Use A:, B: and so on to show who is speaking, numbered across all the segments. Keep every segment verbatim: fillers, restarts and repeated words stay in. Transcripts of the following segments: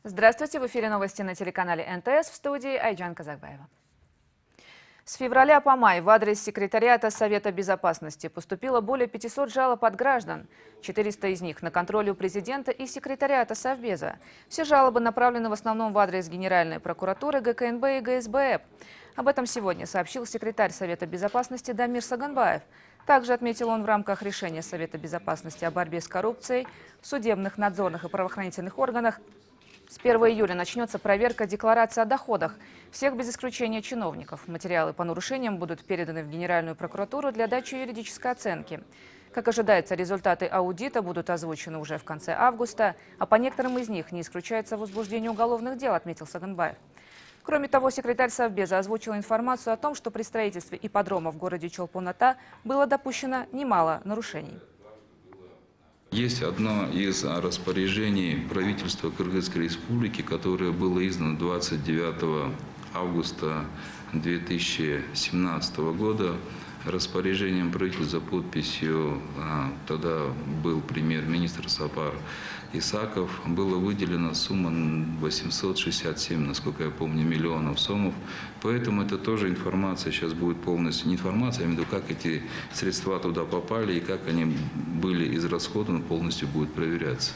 A: Здравствуйте, в эфире новости на телеканале эн тэ эс, в студии Айджан Казакбаева. С февраля по май в адрес секретариата Совета Безопасности поступило более пятисот жалоб от граждан. четыреста из них на контроле у президента и секретариата Совбеза. Все жалобы направлены в основном в адрес Генеральной прокуратуры, гэ ка эн бэ и гэ эс бэ эп. Об этом сегодня сообщил секретарь Совета Безопасности Дамир Саганбаев. Также отметил он в рамках решения Совета Безопасности о борьбе с коррупцией в судебных, надзорных и правоохранительных органах с первого июля начнется проверка декларации о доходах всех без исключения чиновников. Материалы по нарушениям будут переданы в Генеральную прокуратуру для дачи юридической оценки. Как ожидается, результаты аудита будут озвучены уже в конце августа, а по некоторым из них не исключается возбуждение уголовных дел, отметил Саганбаев. Кроме того, секретарь Совбеза озвучил информацию о том, что при строительстве ипподрома в городе Чолпон-Ата было допущено немало нарушений.
B: Есть одно из распоряжений правительства Кыргызской Республики, которое было издано двадцать девятого августа две тысячи семнадцатого года. Распоряжением правительства за подписью, тогда был премьер-министр Сапар Исаков, была выделена сумма восемьсот шестьдесят семь, насколько я помню, миллионов сомов. Поэтому это тоже информация сейчас будет полностью, не информация, а именно как эти средства туда попали и как они были израсходованы, полностью будет проверяться.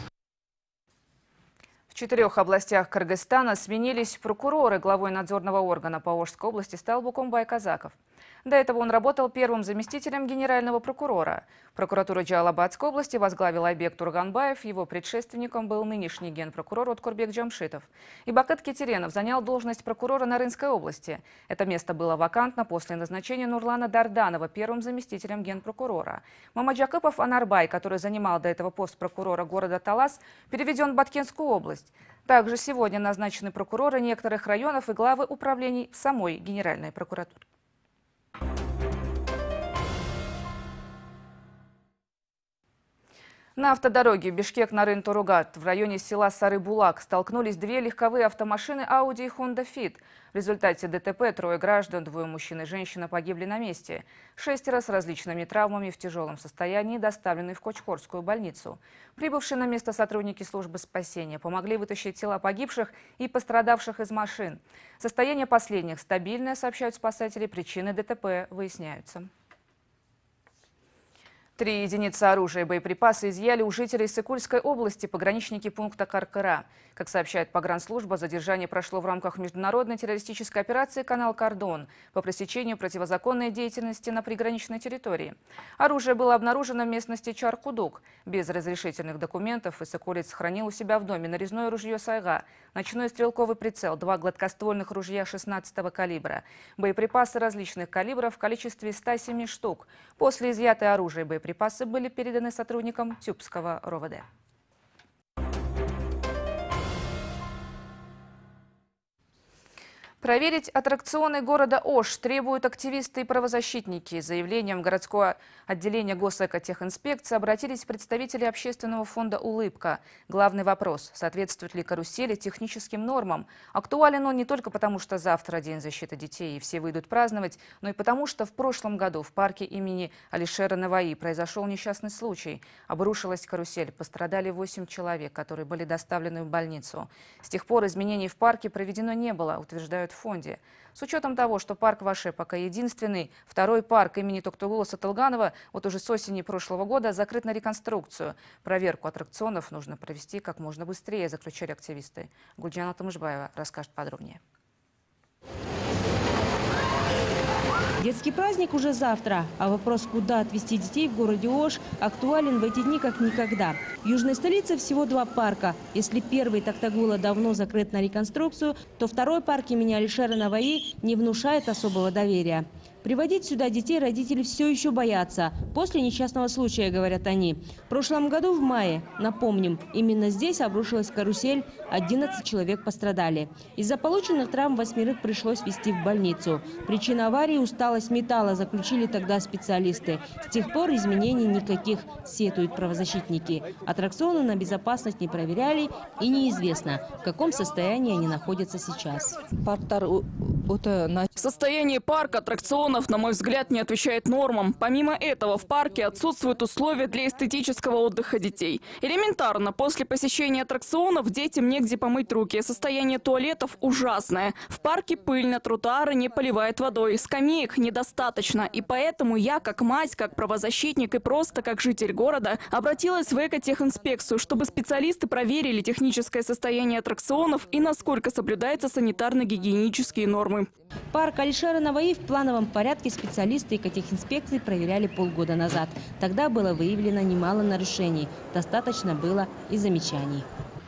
A: В четырех областях Кыргызстана сменились прокуроры. Главой надзорного органа по Ошской области стал Букумбай Казаков. До этого он работал первым заместителем генерального прокурора. Прокуратуру Джалалабадской области возглавил Айбек Турганбаев, его предшественником был нынешний генпрокурор Откурбек Джамшитов. И Бакыт Кетеренов занял должность прокурора Нарынской области. Это место было вакантно после назначения Нурлана Дарданова первым заместителем генпрокурора. Мамаджакыпов Анарбай, который занимал до этого пост прокурора города Талас, переведен в Баткенскую область. Также сегодня назначены прокуроры некоторых районов и главы управлений в самой Генеральной прокуратуре. На автодороге Бишкек-Нарын-Туругат в районе села Сары-Булак столкнулись две легковые автомашины Audi и Honda Fit. В результате дэ тэ пэ трое граждан, двое мужчин и женщина, погибли на месте. Шестеро с различными травмами в тяжелом состоянии доставлены в Кочкорскую больницу. Прибывшие на место сотрудники службы спасения помогли вытащить тела погибших и пострадавших из машин. Состояние последних стабильное, сообщают спасатели, причины дэ тэ пэ выясняются. Три единицы оружия и боеприпасы изъяли у жителей Сыкульской области пограничники пункта Каркыра. Как сообщает погранслужба, задержание прошло в рамках международной террористической операции «Канал Кордон» по пресечению противозаконной деятельности на приграничной территории. Оружие было обнаружено в местности Чаркудук. Без разрешительных документов Исыкулец хранил у себя в доме нарезное ружье «Сайга», ночной стрелковый прицел, два гладкоствольных ружья шестнадцатого калибра, боеприпасы различных калибров в количестве ста семи штук. После изъятое оружие и боеприпасы были переданы сотрудникам Тюбского эр о вэ дэ. Проверить аттракционы города Ош требуют активисты и правозащитники. С заявлением в городское отделение Госэкотехинспекции обратились представители общественного фонда «Улыбка». Главный вопрос – соответствует ли карусели техническим нормам? Актуален он не только потому, что завтра День защиты детей и все выйдут праздновать, но и потому, что в прошлом году в парке имени Алишера Наваи произошел несчастный случай. Обрушилась карусель, пострадали восемь человек, которые были доставлены в больницу. С тех пор изменений в парке проведено не было, утверждают в фонде. С учетом того, что парк Ваше пока единственный, второй парк имени Токтугула Сатылганова вот уже с осени прошлого года закрыт на реконструкцию. Проверку аттракционов нужно провести как можно быстрее, заключили активисты. Гульджана Тамышбаева расскажет подробнее.
C: Детский праздник уже завтра, а вопрос, куда отвезти детей в городе Ош, актуален в эти дни как никогда. В южной столице всего два парка. Если первый Токтагула давно закрыт на реконструкцию, то второй парк имени Алишера Наваи не внушает особого доверия. Приводить сюда детей родители все еще боятся. После несчастного случая, говорят они. В прошлом году в мае, напомним, именно здесь обрушилась карусель, одиннадцать человек пострадали. Из-за полученных травм восьмерых пришлось везти в больницу. Причина аварии – усталость металла, заключили тогда специалисты. С тех пор изменений никаких, сетуют правозащитники. Аттракционы на безопасность не проверяли и неизвестно, в каком состоянии они находятся сейчас.
D: работа на...
E: Состояние парка аттракционов, на мой взгляд, не отвечает нормам. Помимо этого, в парке отсутствуют условия для эстетического отдыха детей. Элементарно, после посещения аттракционов детям негде помыть руки. Состояние туалетов ужасное. В парке пыльно, тротуары не поливают водой, скамеек недостаточно. И поэтому я, как мать, как правозащитник и просто как житель города, обратилась в экотехинспекцию, чтобы специалисты проверили техническое состояние аттракционов и насколько соблюдаются санитарно-гигиенические нормы.
C: Парк Алишера Наваи в плановом порядке специалисты экотехинспекции проверяли полгода назад. Тогда было выявлено немало нарушений. Достаточно было и замечаний.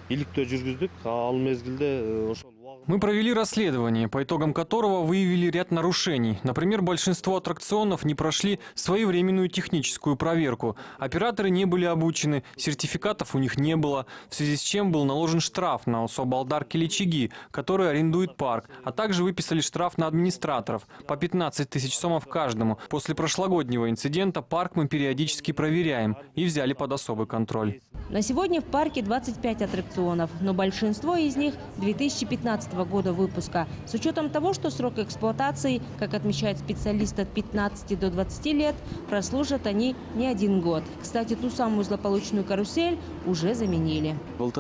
F: Мы провели расследование, по итогам которого выявили ряд нарушений. Например, большинство аттракционов не прошли своевременную техническую проверку. Операторы не были обучены, сертификатов у них не было, в связи с чем был наложен штраф на Особалдар Келичиги, который арендует парк, а также выписали штраф на администраторов по пятнадцать тысяч сомов каждому. После прошлогоднего инцидента парк мы периодически проверяем и взяли под особый контроль.
C: На сегодня в парке двадцать пять аттракционов, но большинство из них две тысячи пятнадцатого года выпуска. С учетом того, что срок эксплуатации, как отмечают специалисты, от пятнадцати до двадцати лет, прослужат они не один год. Кстати, ту самую злополучную карусель уже заменили.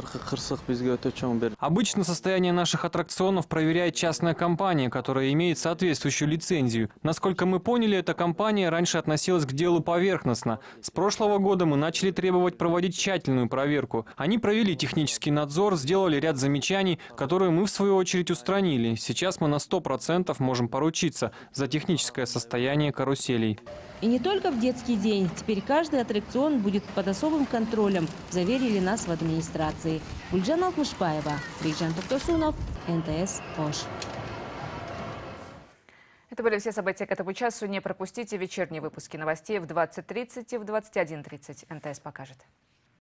F: Обычно состояние наших аттракционов проверяет частная компания, которая имеет соответствующую лицензию. Насколько мы поняли, эта компания раньше относилась к делу поверхностно. С прошлого года мы начали требовать проводить тщательную проверку. Они провели технический надзор, сделали ряд замечаний, которые мы в свою очередь устранили. Сейчас мы на сто процентов можем поручиться за техническое состояние каруселей.
C: И не только в детский день. Теперь каждый аттракцион будет под особым контролем, заверили нас в администрации. Гульджан Алкмышбаева, Бейджан Токтосунов, эн тэ эс Ош.
A: Это были все события к этому часу. Не пропустите вечерние выпуски новостей в двадцать тридцать и в двадцать один тридцать. эн тэ эс покажет.